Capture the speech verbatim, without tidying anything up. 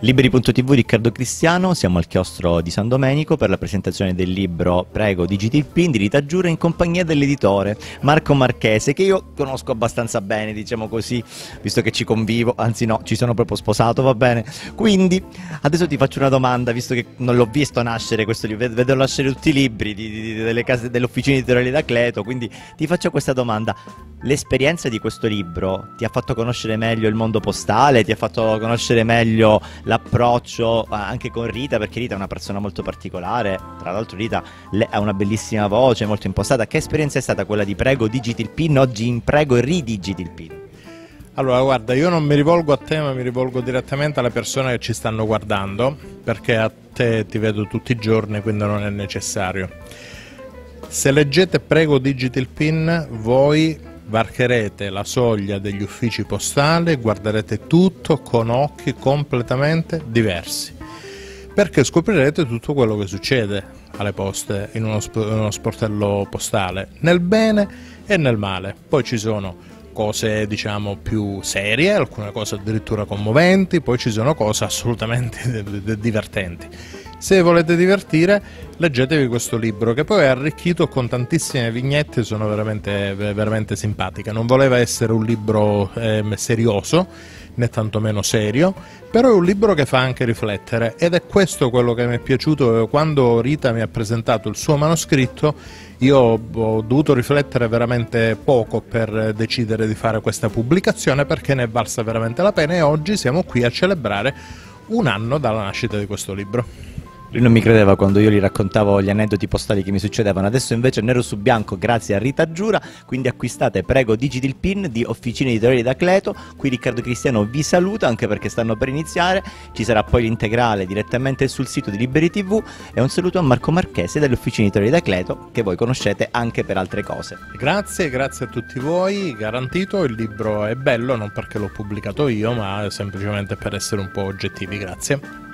Liberi punto tv, Riccardo Cristiano, siamo al chiostro di San Domenico per la presentazione del libro Prego Digital Pin di Rita Giura in compagnia dell'editore Marco Marchese, che io conosco abbastanza bene, diciamo così, visto che ci convivo, anzi no, ci sono proprio sposato, va bene. Quindi adesso ti faccio una domanda, visto che non l'ho visto nascere questo libro, vedo nascere tutti i libri di, di, delle case, delle officine editoriali d'Acleto, quindi ti faccio questa domanda. L'esperienza di questo libro ti ha fatto conoscere meglio il mondo postale, ti ha fatto conoscere meglio l'approccio anche con Rita, perché Rita è una persona molto particolare, tra l'altro Rita ha una bellissima voce, molto impostata. Che esperienza è stata quella di Prego Digital Pin, oggi in Prego Ridigital Pin? Allora guarda, io non mi rivolgo a te ma mi rivolgo direttamente alle persone che ci stanno guardando, perché a te ti vedo tutti i giorni, quindi non è necessario. Se leggete Prego Digital Pin voi varcherete la soglia degli uffici postali e guarderete tutto con occhi completamente diversi, perché scoprirete tutto quello che succede alle poste in uno, sp uno sportello postale, nel bene e nel male. Poi ci sono cose diciamo più serie, alcune cose addirittura commoventi, poi ci sono cose assolutamente divertenti. Se volete divertire, leggetevi questo libro, che poi è arricchito con tantissime vignette, sono veramente, veramente simpatiche. Non voleva essere un libro eh, serioso, né tantomeno serio, però è un libro che fa anche riflettere, ed è questo quello che mi è piaciuto. Quando Rita mi ha presentato il suo manoscritto, io ho dovuto riflettere veramente poco per decidere di fare questa pubblicazione, perché ne è valsa veramente la pena, e oggi siamo qui a celebrare un anno dalla nascita di questo libro. Lui non mi credeva quando io gli raccontavo gli aneddoti postali che mi succedevano, adesso invece nero su bianco grazie a Rita Giura. Quindi acquistate Prego Digital Pin di Officine Editoriali d'Acleto. Qui Riccardo Cristiano vi saluta, anche perché stanno per iniziare, ci sarà poi l'integrale direttamente sul sito di Liberi tivù, e un saluto a Marco Marchese delle Officine Editoriali d'Acleto, che voi conoscete anche per altre cose. Grazie, grazie a tutti voi, garantito, il libro è bello non perché l'ho pubblicato io ma semplicemente per essere un po' oggettivi. Grazie.